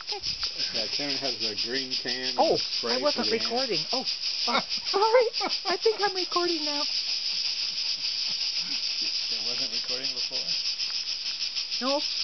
That Karen has a green can. Oh, spray I wasn't for the recording. ants. Oh, sorry. I think I'm recording now. It wasn't recording before? No.